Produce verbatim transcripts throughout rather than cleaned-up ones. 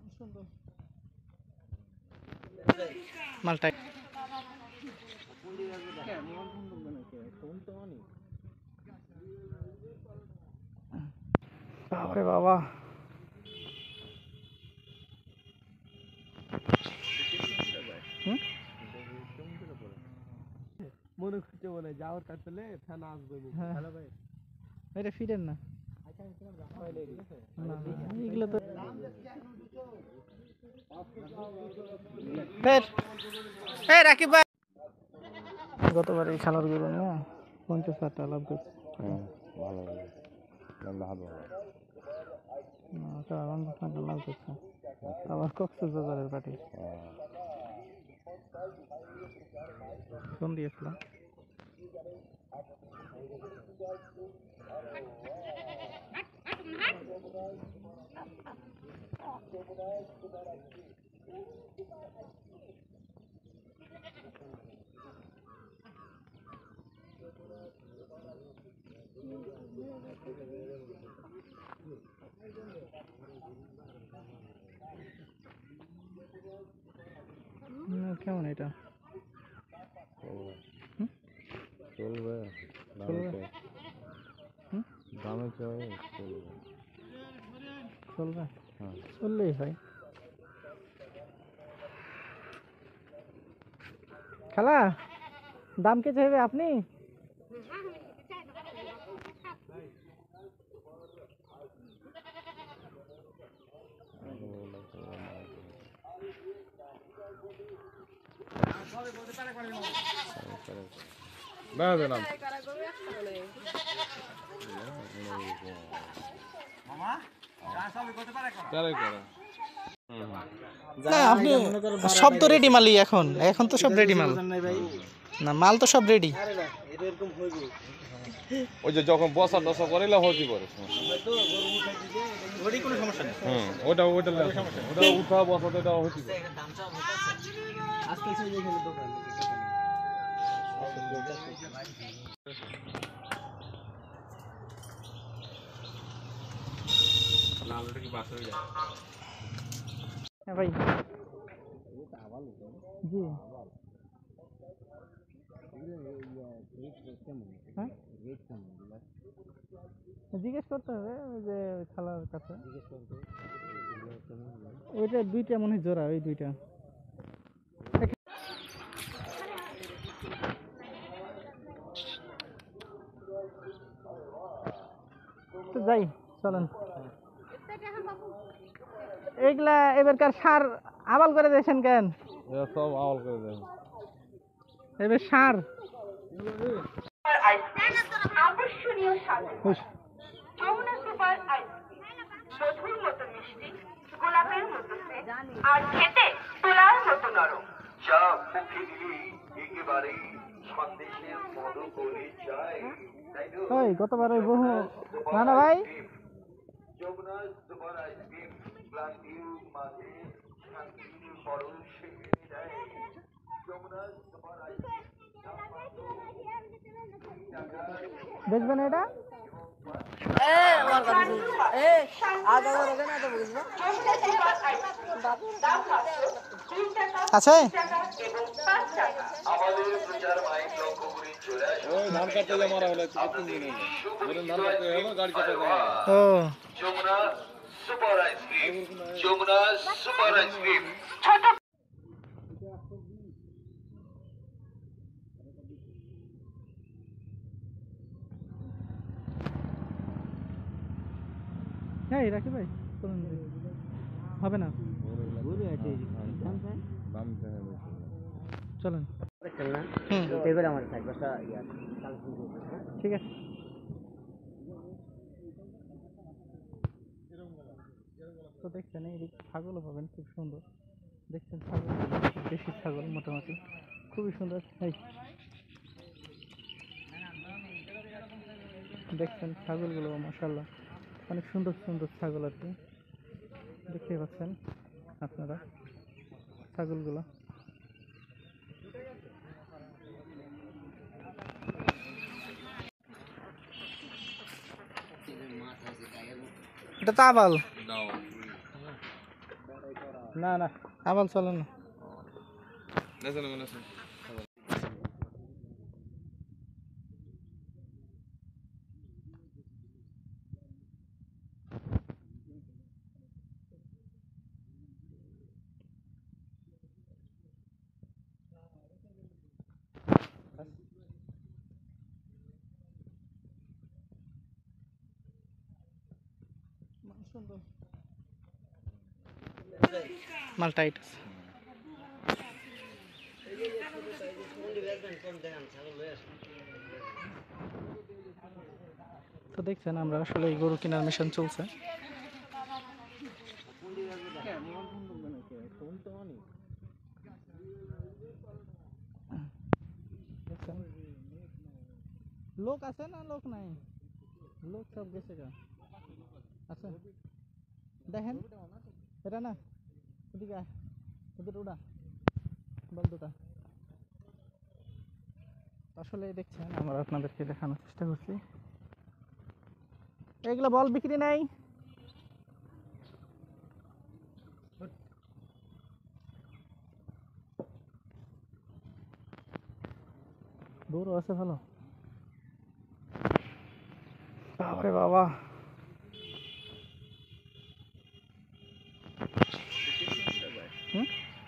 সুন্দর মালটা বাবারে বাবা মনে করতে বলে যাওয়ার কাটলে থানা আসবে হ্যালো ভাই এটা ফিরেন না এগুলো তো রাকিব ভাই গতবার এই খেলার গুলো না পঞ্চাশ হাজার টাকা লাভ করছে ভালো ভালো লাভ করছে আবার কক্সবাজারের পার্টি ফোন দিয়েছিলাম কেমন এটা চলবে দামে চলবে চলবে চললেই হয় খালা দাম কে চাইবে আপনি সব তো রেডি মালই এখন এখন তো সব রেডি মাল না মাল তো সব রেডি ওই যে যখন বসা টসা করিলে হতে পারে কোনো সমস্যা নেই হুম ওটা ওটা সমস্যা ওটা উঠা বসাতে এটা হতে পারে আজকে সেই এখানে দোকান লালটা কি বাস হয়ে যায় হ্যাঁ ভাই জি জিজ্ঞেস করতে হবে যে খালার কাছে ওইটা দুইটা মনে হয় জোড়া ওই দুইটা তো যাই চলেন এইগুলা এবারকার সার আবাল করে দিয়েছেন কেন সব আওয়াল করে দেন এবার সার আকর্ষণীয় স্বাদ যমুনা সুপার আইসক্রিম মধুর মতো মিষ্টি গোলাপের মতো আর খেতে তুলার মতো নরম যা মুখে দিলে একেবারে সন্দেশের মতো করে যায় ওই গতবার ওই বহু রানা ভাই যমুনা সুপার আইসক্রিম ক্লান্তির মাঝে শান্তির পরশে যায় যমুনা সুপার আইসক্রিম বেচবেন এটা আছে ওই ধান কাটতে যে মারা হলো তিন দিন হলো ধান কাটতে হলো গাড়ি চাপা ও Jamuna super ice cream Jamuna super ice cream হ্যাঁ রাখি ভাই হবে না চলেন ঠিক আছে তো দেখছেন এই ছাগলও পাবেন খুব সুন্দর দেখছেন ছাগল দেশি ছাগল মোটামুটি খুবই সুন্দর এই দেখছেন ছাগলগুলো মাশাআল্লাহ অনেক সুন্দর সুন্দর ছাগল আর কি দেখতে পাচ্ছেন আপনারা ছাগলগুলো এটা তো আবাল না না আবার চলে না নেছেন মনে আছে মাল টাইট আছে তো দেখছেন আমরা আসলে এই গরু কেনার মিশন চলছে লোক আছে না লোক নাই লোক সব গেছে গা আছে দেখেন এটা না ওদিকে ওদের ওটা বল দুটা আসলে দেখছেন আমরা আপনাদেরকে দেখানোর চেষ্টা করছি এগুলো বল বিক্রি নাই দূর আছে ভালো বাবারে বাবা হুম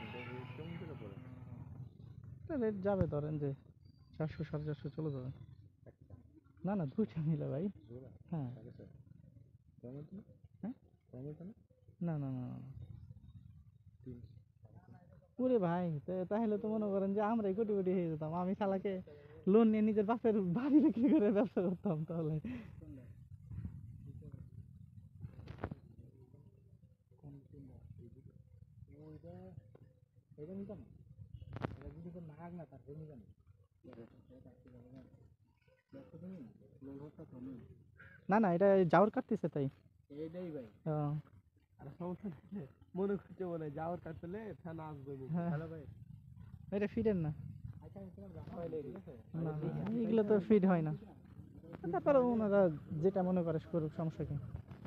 রেট যাবে ধরেন যে চারশো সাড়ে চারশো চলে যাবে না না দুইটা মিলে ভাই হ্যাঁ হ্যাঁ না না না পুরে ভাই তাহলে তো মনে করেন যে আমরাই কোটি কোটি হয়ে যেতাম আমি শালাকে লোন নিয়ে নিজের বাপের বাড়ি বিক্রি করে ব্যবসা করতাম তাহলে না না এটা যাওয়ার কাটতেছে তাই এইটাই ভাই হ্যাঁ আর সমস্যা নেই মনে করতে বলে যাওয়ার কাটলে ফ্যান আসবে হ্যালো ভাই এটা ফিডের না না এগুলো তো ফিড হয় না তারপরে ওনারা যেটা মনে করে করুক সমস্যা কি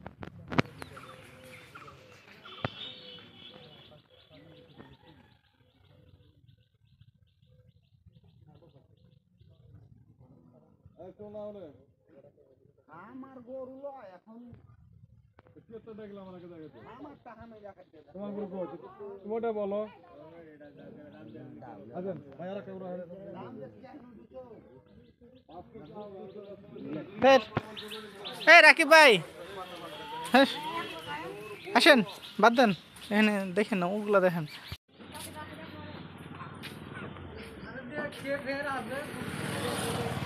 আমার গরু লয় এখন দেখলাম আমাকে দেখাতে আমার টাকা নাই দেখাতে তোমার গরু কত তোমারটা বলো আচ্ছা ভাই আর কেউ ফের এই রাকিব ভাই হ্যাঁ আসেন বাদ দেন এখানে দেখেন না ওগুলো দেখেন